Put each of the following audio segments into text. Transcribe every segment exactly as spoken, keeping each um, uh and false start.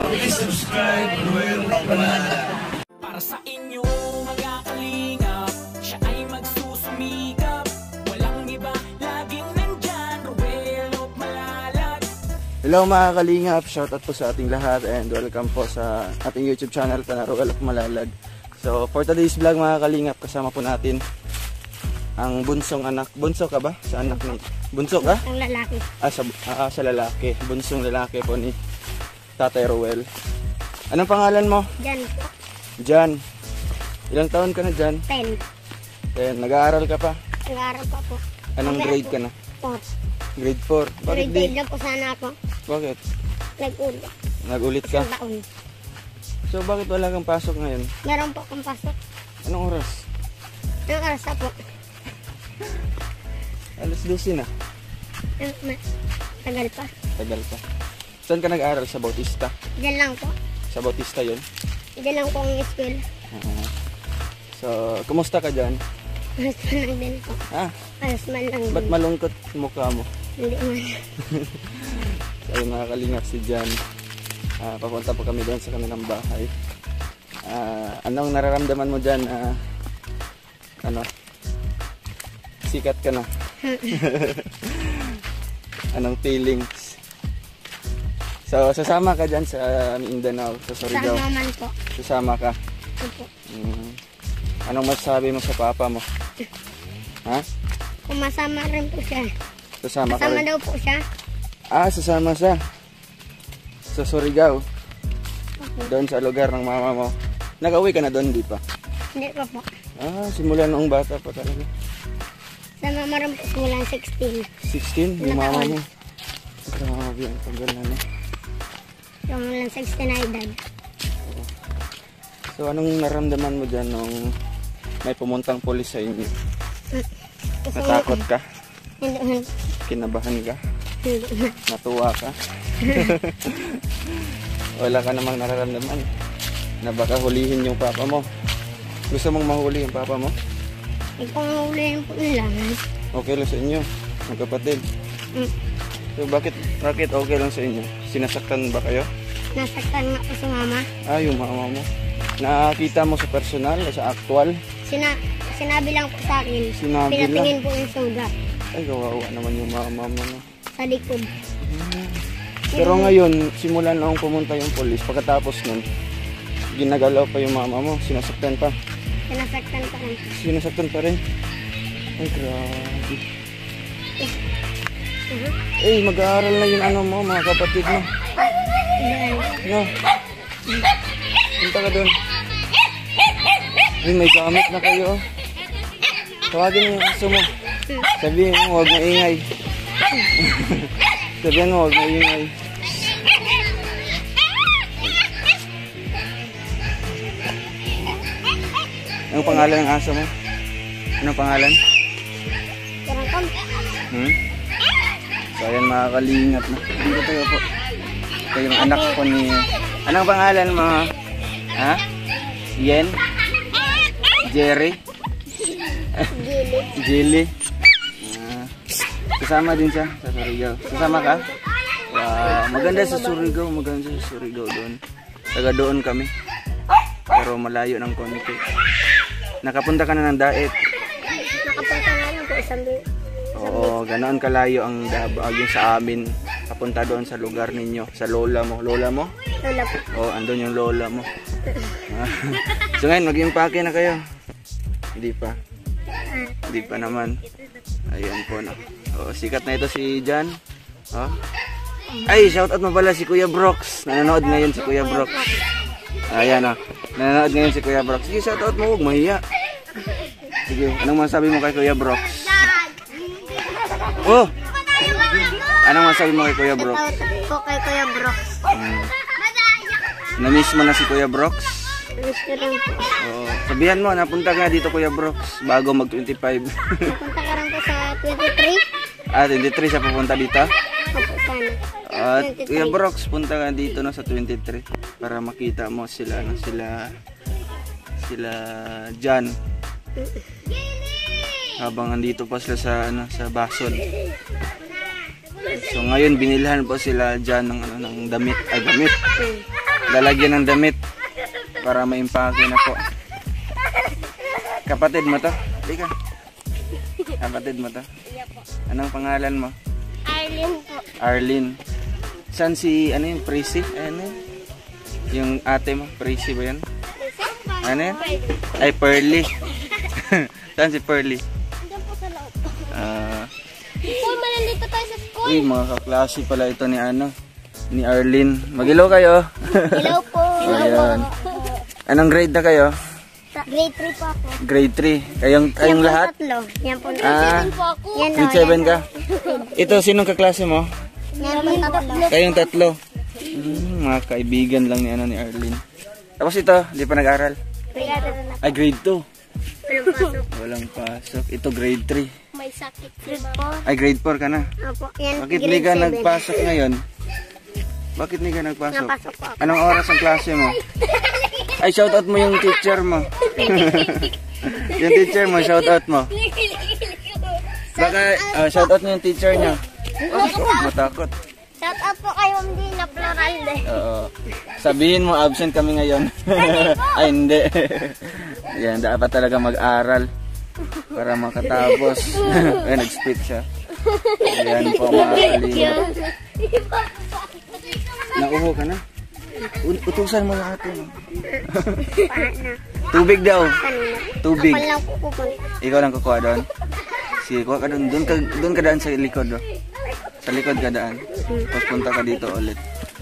subscribe Ruel Malala. Para sa inyo mga kalingap, siya ay magsusumikap. Walang iba, laging nandyan, Ruel Malalag. Hello mga kalingap, shoutout po sa ating lahat and welcome po sa ating YouTube channel na Ruel Malalag. So for today's vlog mga kalingap, kasama po natin ang bunsong anak. Bunso ka ba? Sa anak ni? Bunso ka? Ang lalaki. Ah, sa, ah, sa lalaki. Bunsong lalaki po ni Tatay Ruel. Anong pangalan mo? Jan po. Jan. Ilang taon ka na Jan? ten. ten. Nag-aaral ka pa? Nag-aaral pa po. Anong Mamaya grade po. ka na? four. Grade four. Bakit Grade di? eight lang po sana ako. Bakit? Nag-ulit. Nag-ulit ka? Isang taon. So bakit wala kang pasok ngayon? Meron po akong pasok. Anong oras? Ang oras na po. Alas dose na. Ang ma- Tagal pa. Tagal pa. Saan ka nag-aaral? Sa Bautista? Diyan lang po. Sa Bautista yun? Diyan lang po ang school. Uh, so, kumusta ka dyan? Alas man lang din po. Ah, Alas man lang din. ba't malungkot mukha mo? Hindi man. So, ayun mga kalingap, si Jan. Uh, papunta po kami doon sa kanilang bahay. Uh, anong nararamdaman mo dyan? Uh, ano? Sikat ka na. Anong feelings? So, sasama ka dyan sa Mindanao, sa Surigao. Sama man po. Sasama ka. Opo. Mm. Anong masasabi mo sa papa mo? Ha? Kung masama rin po siya. Sasama ka Masama rin? daw po siya. Ah, sasama siya. Sa Surigao. Opo. Doon sa lugar ng mama mo. Nag-uwi ka na doon, di pa? Hindi pa po. Ah, simula noong bata pa talaga. Sa mama rin po simulan sixteen. sixteen, yung Ilang mama taon? mo. Grabe, ang tagal na na. Yung lang sixteen ay dad. So, anong naramdaman mo dyan nung may pumuntang polis sa inyo? Kasi Natakot ka? Hindi man. Kinabahan ka? Hindi man. Natuwa ka? Wala ka namang nararamdaman na baka hulihin yung papa mo. Gusto mong mahuli yung papa mo? Eh, kung hulihin po nila. Okay lang sa inyo, magkapatid. Mm. So bakit, bakit okay lang sa inyo? Sinasaktan ba kayo? Nasaktan nga po si mama. Ah, yung mama mo. Nakita mo sa personal, sa actual? Sina sinabi lang po sa akin. Sinabi Pinatingin po yung sugat Ay, kawawa naman yung mama mo. No? sa likod. Pero ngayon, simula noong pumunta yung polis, pagkatapos nun, ginagalaw pa yung mama mo, sinasaktan pa. Sinasaktan pa rin. Sinasaktan pa rin? Ay, grabe. Uh-huh. Eh, mag-aaral na yung ano mo, mga kapatid mo. No. Punta ka doon. Ay, may gamit na kayo. Tawagin mo yung aso mo. Sabihin mo, huwag maingay. Sabihin mo, huwag maingay. Anong pangalan ng aso mo? Anong pangalan? Karangkam. Hmm? So, ayan mga kalingap na. Dito tayo po. Ito yung anak ko ni... Anong pangalan mo? Ha? Yen? Jerry? Gili. Jilly? Ah, kasama din siya sa Surigao. Kasama ka? Wow, maganda sa Surigao. Maganda sa Surigao doon. Taga doon kami. Pero malayo ng konti. Nakapunta ka na ng Daet. Nakapunta na rin po isang bi. Oo, ganoon kalayo ang Davao yung sa amin. Papunta doon sa lugar ninyo, sa lola mo. Lola mo? Lola po. Oo, andun yung lola mo. So ngayon, mag-impake na kayo. Hindi pa. Hindi pa naman. Ayan po na. Oh, sikat na ito si Jan. Oh. Ay, shoutout mo pala si Kuya Brooks. Nanonood ngayon si Kuya Brooks. Ayan oh. Nanonood ngayon si Kuya Brooks. Sige, shoutout mo, huwag mahiya. Sige, anong masabi mo kay Kuya Brooks? Oh! Anong masabi mo kay Kuya Brooks? Shoutout po kay Kuya Brooks. Hmm. Na-miss mo na si Kuya Brooks? Miss ko rin po. Oo. Sabihan mo, napunta ka dito Kuya Brooks bago mag twenty-five. Napunta ka rin po sa twenty-three. Ah, twenty-three siya pupunta dito? Opo, sana. At Kuya Brooks, punta ka dito no, sa twenty-three para makita mo sila, no, sila sila Jan. Habang andito pa sila sa ano, sa Basod. So ngayon binilhan po sila Jan ng ano, ng damit, ay damit. lalagyan ng damit para maimpake na po. Kapatid mo to? Hindi ka. Kapatid mo to? Anong pangalan mo? Arlene po. Arlene. Saan si, ano yung Prissy? Ano yun? Yung ate mo, Prissy ba yan? Ano yun? Ay, Pearly. Saan si Pearly? Diyan po sa loob. Ah, Po, malalito tayo sa school. uy, mga kaklase pala ito ni ano, ni Arlene. Mag-hello kayo. Hello po. Ayan. Anong grade na kayo? Grade three po ako. Grade three. Kayong, kayong Yan po lahat? tatlo. Yan po. Ah, po ako. Yan grade seven ka? Ito, sinong kaklase mo? Yan po tatlo. Kayong tatlo. Hmm, mga kaibigan lang ni ano ni Arlene. Tapos ito, hindi pa nag-aral. Ay, grade two. Walang pasok. Ito, grade three. May sakit si mama. Ay, grade four ka na. Opo. Yan, Bakit hindi grade ka seven. nagpasok ngayon? Bakit hindi ka nagpasok? Napasok po ako. Anong oras ang klase mo? Ay, shoutout mo yung teacher mo. Yung teacher mo, shoutout mo. Baka, uh, shoutout mo yung teacher niya. Matakot. Shout out po kayo hindi na plural eh. Oo. Sabihin mo, absent kami ngayon. Ay, hindi. Yan, dapat talaga mag-aral para makatapos. Ay, nag-spit siya. Ayan po, mga kalingap. Nauho ka na? U- Utusan mo yung ate mo. Tubig daw. Tubig. Ako lang po pupunta. Ikaw lang kukuha doon. Sige, kuha ka doon. Doon ka, doon ka daan sa likod. Oh. Sa likod ka daan. Tapos punta ka dito ulit.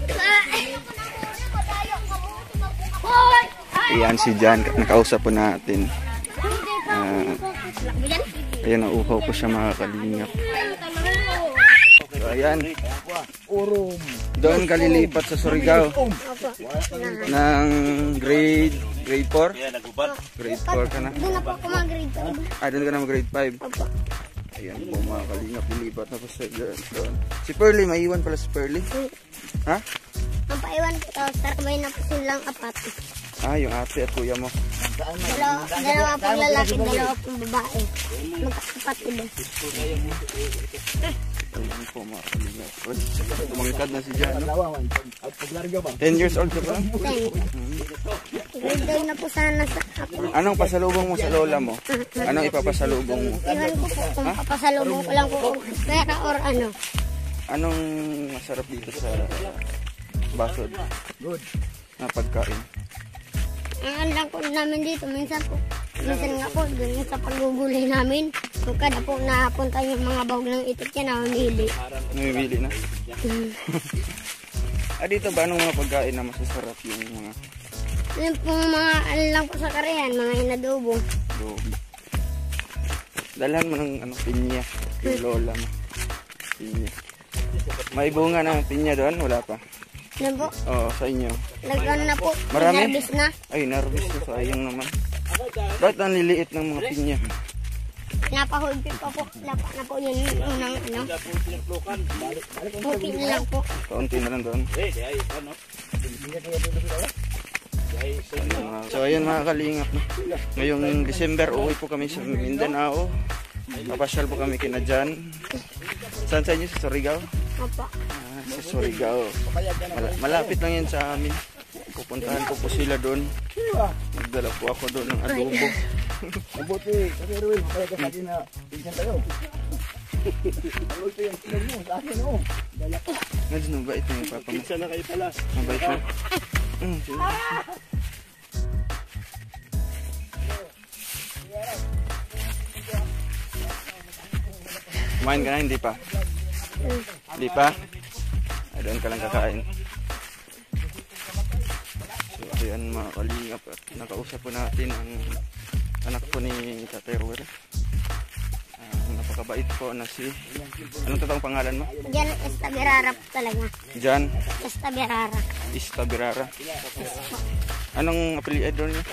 Ayan si Jan. Nakausap po natin. Uh, ayan, nauuhaw po siya, mga kalingap. So, ayan. Doon ka lilipat sa Surigao. Ng grade grade four? Grade four ka na. Doon na po ako mag-grade two. Ah, doon ka na mag-grade five. Ayan po, mga kalingap, lilipat na po sa doon. Si Pearly, maiwan pala si Pearly. Ha? Ang paiwan po tapos tarkamay na po silang apat. Ah, yung ate at kuya mo. Dalawa, dalawa pong lalaki, dalawa pong babae. Magkakapatid. Ayan po, mga kalingap. Tumangkad na si Jan. ten years old ka pa? Ten. Grade nine na po sana sa ako. Anong pasalubong mo sa lola mo? Anong ipapasalubong mo? Iwan ko po kung papasalubong ko lang po pera or ano. Anong masarap dito sa Basod? Good. Na pagkain. Ang alam po namin dito, minsan po, minsan nga po, dun sa paggugulay namin, kung kada po napunta yung mga bahog ng itik yan, namimili. Namimili na? Hmm. Ah, dito ba anong mga pagkain na masasarap yung mga Yung pong mga, ano lang po sa karihan, mga inadobo. dobi? Dalhan mo ng ano, pinya. Yung lola mo. Pinya. May bunga na pinya doon? Wala pa? Ano po? Oo, sa inyo. Nagano na po, Marami? pinarbis na. Ay, nervous na. Sayang naman. Bakit ang liliit ng mga pinya? Napahulpi pa po, lapa na po yun yung unang ano. Puti na lang po. Kaunti na lang doon. So ayun, mga kalingap, no? Ngayong December uwi po kami sa Mindanao. Papasyal po kami kina Jan. Saan sa inyo? Sa Surigao? Opo. Ah, sa Surigao. Mal- malapit lang yan sa amin. Pupuntahan ko po sila doon. Magdala po ako doon ng adobo. Mabuti, kasi Ruel, kaya ka sa akin na pinsan tayo. Ano ito yung pinag mo sa akin, oh. Ngayon, mabait na yung papa mo. Pinsan na kayo pala. Mabait na. Mm, sige. Kumain ka na, hindi pa? Hindi pa? Ay, doon ka lang kakain. So, ayan, mga kalingap. At nakausap po natin ang anak po ni Tatay Ruel. Uh, napakabait po na si... Anong totoong pangalan mo? Diyan, Estaberara po talaga. Jan Estaberara. Istabirara. Anong apelyido niya?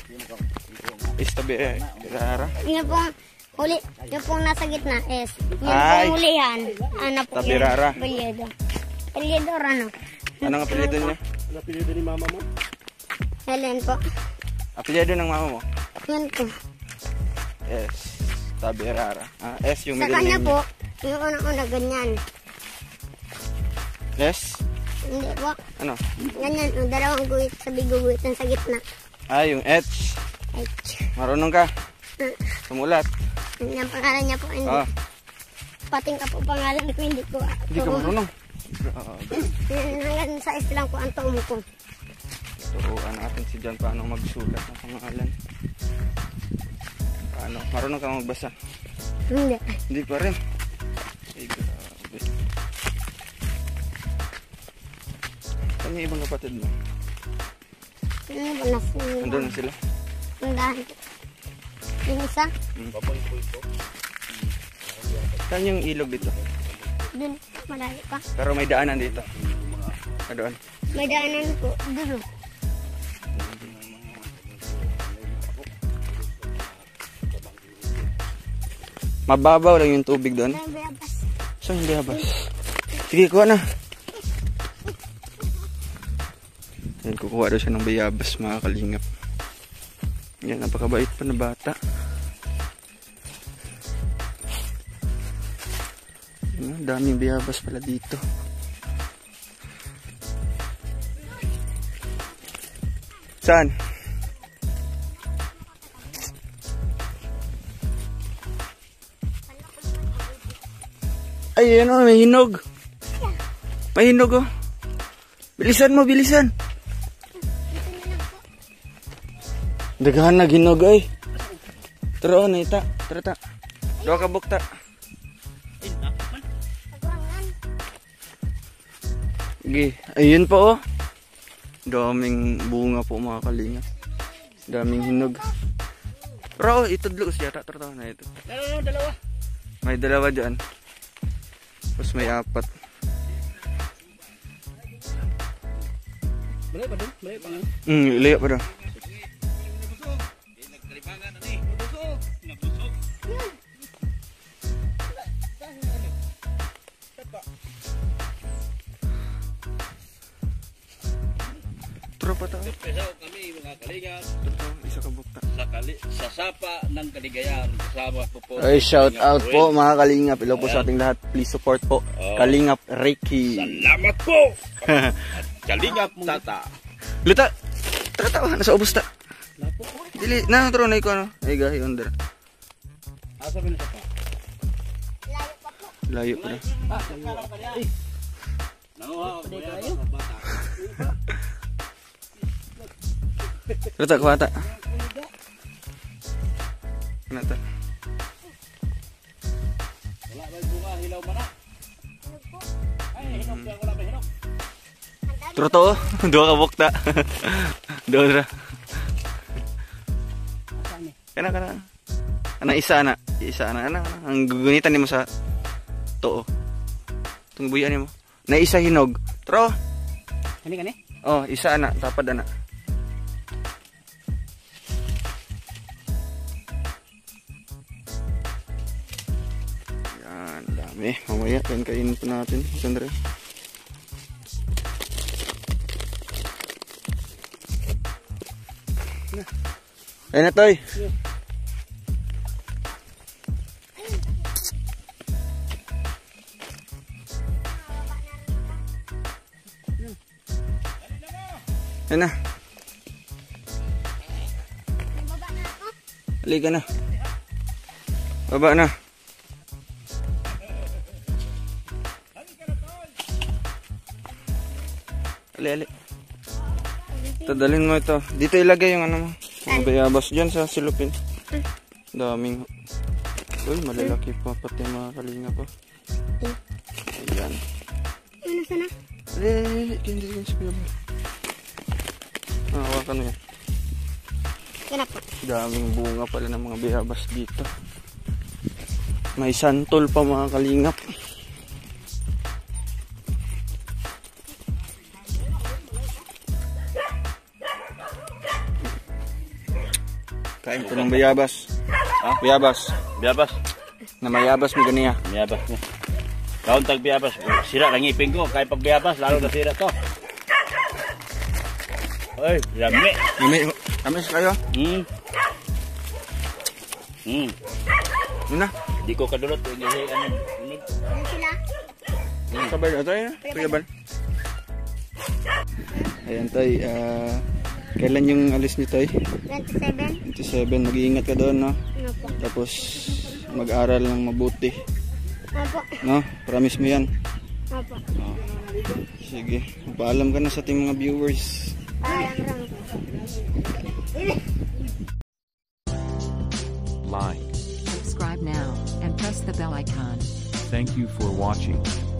Istabirara. Yung pong huli, yung pong nasa gitna is, yung Ay. pong hulihan. Ano po Tabirara. yun? Apelyido. Apelyido or ano? Anong apelyido niya? Ano pinili ni mama mo? Helen po. Apelyido ng mama mo? Yun po. S. Tabirara. Ah, S yung Sa middle kanya name po, niya. yung unang-una ganyan. S? Hindi po. Ano? Ganyan, ang dalawang guhit, sabi guhitan sa gitna. Ah, yung H. H. Marunong ka? Ah, Sumulat. Yun ang pangalan niya po. Hindi. Ah, Pating ka po pangalan ko, hindi ko. hindi ka marunong. Grabe. Hanggang sa is lang po ang tuom ko. Turuan natin si John paano magsulat ng pangalan. Paano? Marunong ka magbasa? Hindi. Hindi pa rin. Ay, grabe. Saan yung ibang kapatid mo? Ano ba na po? Nandun na sila? Tundahan po. Yung isa, Saan yung ilog dito? dun, malayo pa. Pero may daanan dito. Ah, doon. May daanan po, dulo. Mababaw lang yung tubig doon. May bayabas. Saan yung bayabas? Sige, kuha na. Yan, kukuha daw siya ng bayabas, mga kalingap. Yan, napakabait pa na bata. Yan, daming bayabas pala dito. Saan? Ay, ano, may hinog. May hinog, oh. Bilisan mo, bilisan. Daghan na ginog, ay. Tara, oh, naita. Tara, ta. Doa ka bukta. Sige, ayun po, oh. Daming bunga po, mga kalinga. Daming hinog. Tara, oh, itudlo siya. Tara, tara, na ito. Dalawa, dalawa. May dalawa dyan. Tapos may apat. Balay pa doon? Balay pa nga. Hmm, ilayo pa daw. Tropa tao. Pesaw kami mga kalingap Tropa, isa ka bukta. sa, kali, sa sapa ng kaligayahan. Kasama po po. Ay, shout out po mga kalingap. Hello po sa ating lahat. Please support po. Oh. Kalingap Reiki. Salamat po! At kalingap tata. Luta! Tara tawa, nasa ubos ta. Dili, na, taro na ikaw ano. Ay, gahi, under. Asa ba na sapa? Layo pa na. Nanguha ko ya sa bata. Luta, kuha ta. Ano ta? Wala ba yung bunga hilaw man na? Ay, hinok yan. Wala ba hinok? Turo to, dua ka bukta. Dua dra. Kana kana. Ana isa na, isa na ana. Ang gugunitan nimo sa too. Tung buyan nimo. Na isa hinog. Tro. Kani kani? Oh, isa na, tapad ana. Yan, dami. Mamaya yan kainin po natin, Sandra. Ayun na, Toy. Ayun na. Halika na. Baba na. Ali, ali. Tadalhin mo ito. Dito ilagay yung ano mo. Mga bayabas dyan sa silupin. Daming. Uy, malalaki pa pati mga kalinga pa. Ayan. Ano sana? Ali, ali, ali. Hindi din sa bayabas. Ah, hawakan mo yan. Kaya po. Daming bunga pala ng mga bayabas dito. May santol pa mga kalingap. Kain ko ng bayabas. Ha? Bayabas. Biyabas. Na mayabas mo ganiya. Biyabas mo. Kaon tag biyabas. Sira lang ipin ko. Kaya pag biyabas, lalo na sira to. Ay, yami. Yumi, kamis kayo. Hmm. Hmm. Yun na. Di ko kadulot. Hindi ano. Ano sila? Sabay na tayo. Kuya Ban. Ayan tay, ah, kailan yung alis niyo tay? twenty-seven. twenty-seven, mag-iingat ka doon, no? Ano po? Tapos mag-aral ng mabuti, Opo. no? Promise mo yan. Opo. Oh. Sige, paalam ka na sa ating mga viewers. Parang ram. Like, Subscribe now and press the bell icon. thank you for watching.